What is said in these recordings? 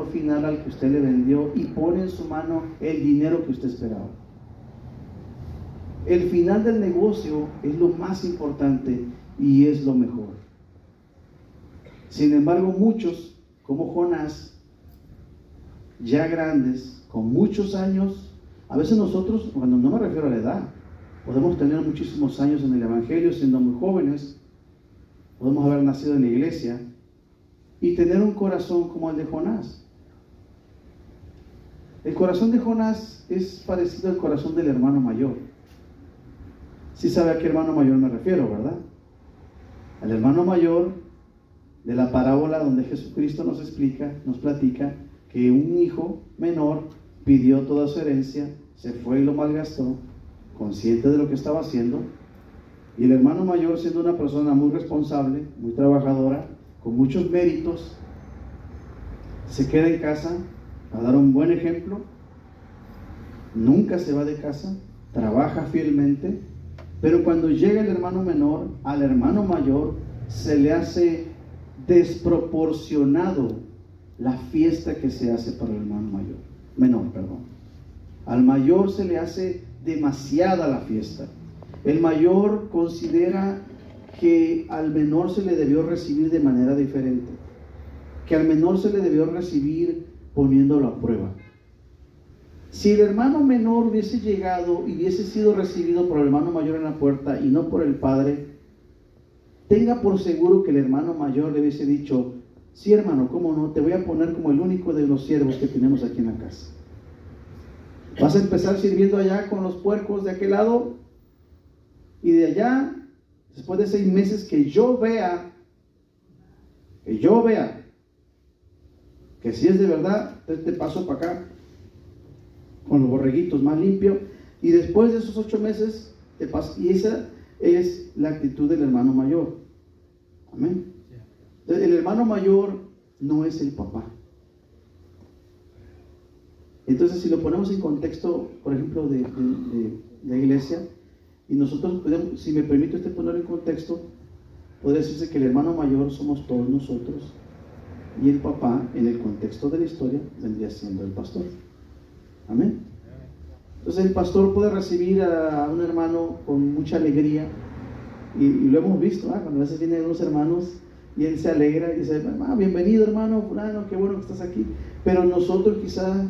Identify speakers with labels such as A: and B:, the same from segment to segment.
A: final al que usted le vendió y pone en su mano el dinero que usted esperaba. El final del negocio es lo más importante y es lo mejor. Sin embargo, muchos, como Jonás, ya grandes, con muchos años, a veces nosotros, cuando no me refiero a la edad, podemos tener muchísimos años en el Evangelio siendo muy jóvenes, podemos haber nacido en la iglesia y tener un corazón como el de Jonás. El corazón de Jonás es parecido al corazón del hermano mayor. Sí sabe a qué hermano mayor me refiero, ¿verdad? Al hermano mayor de la parábola donde Jesucristo nos explica, nos platica que un hijo menor pidió toda su herencia, se fue y lo malgastó, consciente de lo que estaba haciendo, y el hermano mayor, siendo una persona muy responsable, muy trabajadora, con muchos méritos, se queda en casa a dar un buen ejemplo, nunca se va de casa, trabaja fielmente, pero cuando llega el hermano menor, al hermano mayor se le hace desproporcionado la fiesta que se hace para el hermano menor. Al mayor se le hace demasiada la fiesta. El mayor considera que al menor se le debió recibir de manera diferente, que al menor se le debió recibir poniéndolo a prueba. Si el hermano menor hubiese llegado y hubiese sido recibido por el hermano mayor en la puerta y no por el padre, tenga por seguro que el hermano mayor le hubiese dicho: sí, hermano, cómo no, te voy a poner como el único de los siervos que tenemos aquí en la casa. Vas a empezar sirviendo allá con los puercos de aquel lado, y de allá, después de 6 meses, que yo vea que si es de verdad, te paso para acá con los borreguitos más limpios, y después de esos 8 meses te paso. Y esa es la actitud del hermano mayor. Amén. Entonces, el hermano mayor no es el papá. Entonces, si lo ponemos en contexto, por ejemplo, de la iglesia, y nosotros podemos, si me permite usted ponerlo en contexto, podría decirse que el hermano mayor somos todos nosotros, y el papá, en el contexto de la historia, vendría siendo el pastor. Amén. Entonces, el pastor puede recibir a un hermano con mucha alegría, y lo hemos visto, cuando a veces vienen unos hermanos y él se alegra y dice: bienvenido, hermano fulano, qué bueno que estás aquí. Pero nosotros quizá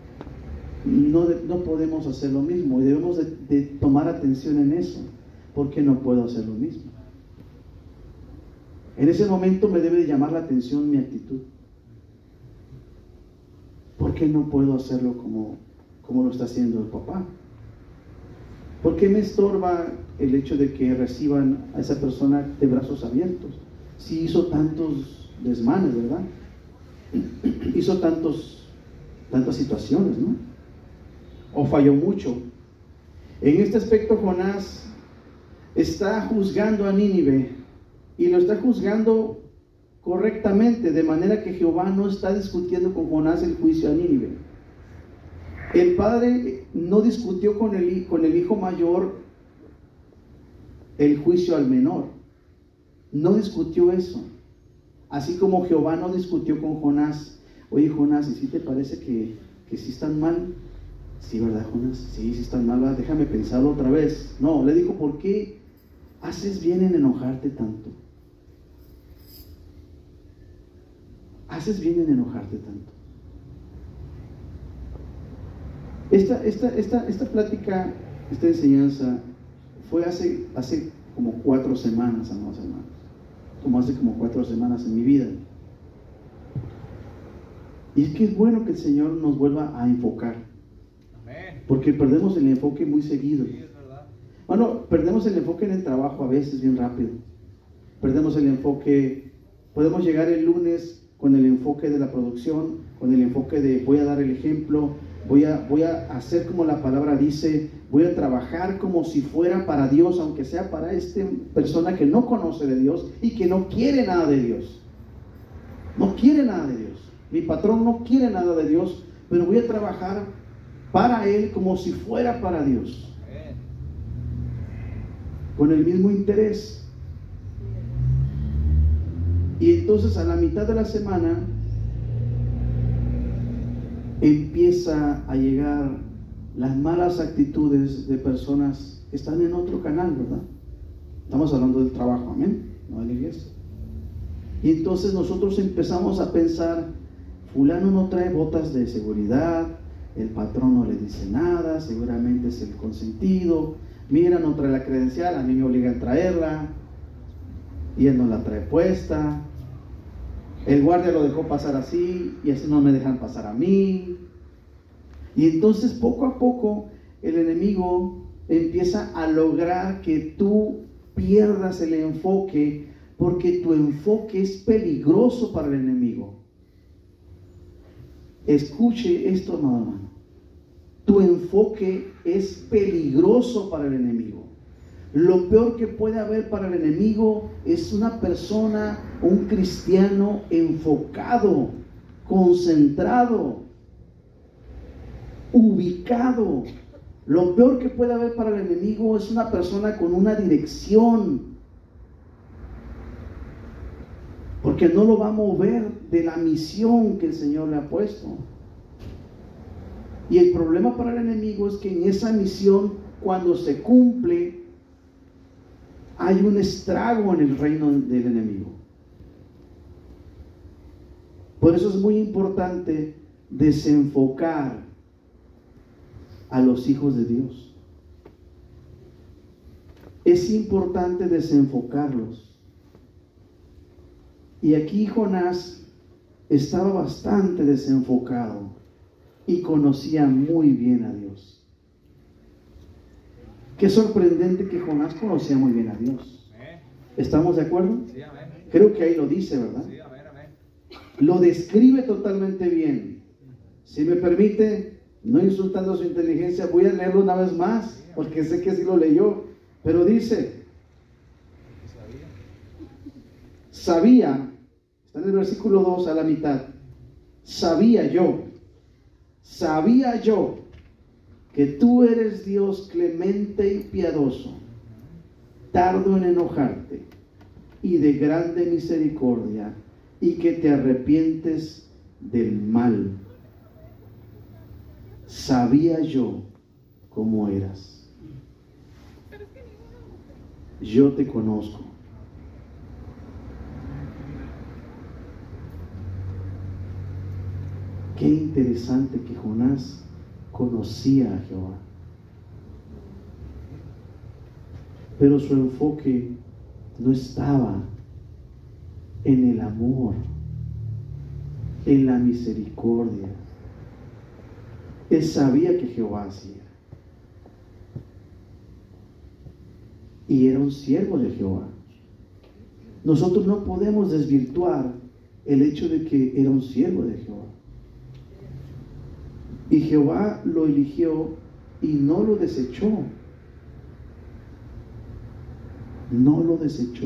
A: no podemos hacer lo mismo, y debemos de tomar atención en eso. ¿Por qué no puedo hacer lo mismo? En ese momento me debe de llamar la atención mi actitud. ¿Por qué no puedo hacerlo como lo está haciendo el papá? ¿Por qué me estorba el hecho de que reciban a esa persona de brazos abiertos? Si hizo tantos desmanes, ¿verdad? Hizo tantas situaciones, ¿no? O falló mucho. En este aspecto, Jonás está juzgando a Nínive, y lo está juzgando correctamente, de manera que Jehová no está discutiendo con Jonás el juicio a Nínive. El padre no discutió con el hijo mayor el juicio al menor. No discutió eso. Así como Jehová no discutió con Jonás: oye, Jonás, ¿y si te parece que sí están mal? Sí, ¿verdad, Jonás? Sí están mal, ¿verdad? Déjame pensarlo otra vez. No, le dijo: ¿por qué haces bien en enojarte tanto? Haces bien en enojarte tanto. Esta plática, esta enseñanza fue hace como 4 semanas, amados hermanos. Como hace como 4 semanas en mi vida. Y es que es bueno que el Señor nos vuelva a enfocar. Amén. Porque perdemos el enfoque muy seguido. Sí, es verdad. Bueno, perdemos el enfoque en el trabajo a veces bien rápido. Perdemos el enfoque. Podemos llegar el lunes con el enfoque de la producción, con el enfoque de voy a dar el ejemplo, voy a hacer como la palabra dice, voy a trabajar como si fuera para Dios, aunque sea para esta persona que no conoce de Dios y que no quiere nada de Dios. No quiere nada de Dios. Mi patrón no quiere nada de Dios, pero voy a trabajar para él como si fuera para Dios. Con el mismo interés. Y entonces a la mitad de la semana empieza a llegar las malas actitudes de personas que están en otro canal, ¿verdad? Estamos hablando del trabajo, amén, no de la iglesia. Y entonces nosotros empezamos a pensar, fulano no trae botas de seguridad, el patrón no le dice nada, seguramente es el consentido, mira, no trae la credencial, a mí me obligan a traerla, y él no la trae puesta, el guardia lo dejó pasar así, y así no me dejan pasar a mí. Y entonces poco a poco el enemigo empieza a lograr que tú pierdas el enfoque, porque tu enfoque es peligroso para el enemigo. Escuche esto, amado hermano. Tu enfoque es peligroso para el enemigo. Lo peor que puede haber para el enemigo es una persona, un cristiano enfocado, concentrado, ubicado. Lo peor que puede haber para el enemigo es una persona con una dirección, porque no lo va a mover de la misión que el Señor le ha puesto. Y el problema para el enemigo es que en esa misión, cuando se cumple, hay un estrago en el reino del enemigo. Por eso es muy importante desenfocar a los hijos de Dios. Es importante desenfocarlos. Y aquí Jonás estaba bastante desenfocado y conocía muy bien a Dios. Qué sorprendente que Jonás conocía muy bien a Dios. ¿Estamos de acuerdo?
B: Sí, amén.
A: Creo que ahí lo dice, ¿verdad?
B: Sí, amén, amén.
A: Lo describe totalmente bien. Si me permite, no insultando su inteligencia, voy a leerlo una vez más, porque sé que sí lo leyó. Pero dice, sabía, está en el versículo 2 a la mitad, sabía yo que tú eres Dios clemente y piadoso, tardo en enojarte y de grande misericordia, y que te arrepientes del mal. Sabía yo cómo eras. Yo te conozco. Qué interesante que Jonás conocía a Jehová. Pero su enfoque no estaba en el amor, en la misericordia. Él sabía que Jehová hacía. Y era un siervo de Jehová. Nosotros no podemos desvirtuar el hecho de que era un siervo de Jehová. Y Jehová lo eligió y no lo desechó. No lo desechó.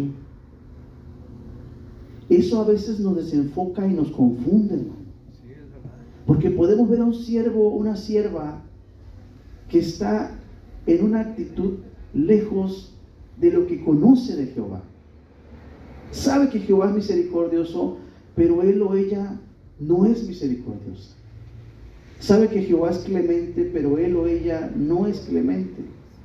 A: Eso a veces nos desenfoca y nos confunde, hermano. Porque podemos ver a un siervo, una sierva que está en una actitud lejos de lo que conoce de Jehová. Sabe que Jehová es misericordioso, pero él o ella no es misericordiosa. Sabe que Jehová es clemente, pero él o ella no es clemente.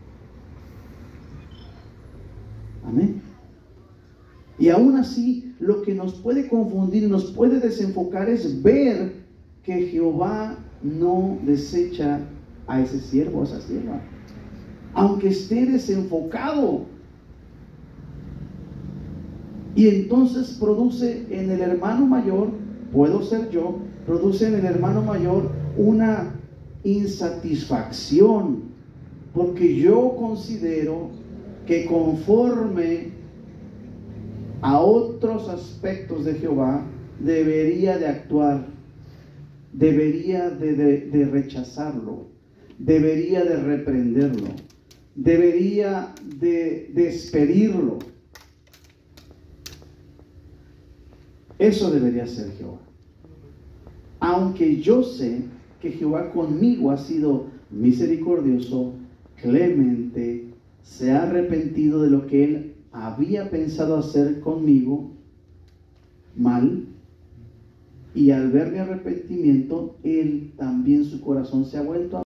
A: Amén. Y aún así, lo que nos puede confundir, nos puede desenfocar es ver que Jehová no desecha a ese siervo, a esa sierva, aunque esté desenfocado. Y entonces produce en el hermano mayor, puedo ser yo, produce en el hermano mayor una insatisfacción, porque yo considero que conforme a otros aspectos de Jehová debería de actuar, debería de rechazarlo, debería de reprenderlo, debería de despedirlo. Eso debería ser Jehová. Aunque yo sé que Jehová conmigo ha sido misericordioso, clemente, se ha arrepentido de lo que él había pensado hacer conmigo mal, Y al ver mi arrepentimiento, él también su corazón se ha vuelto a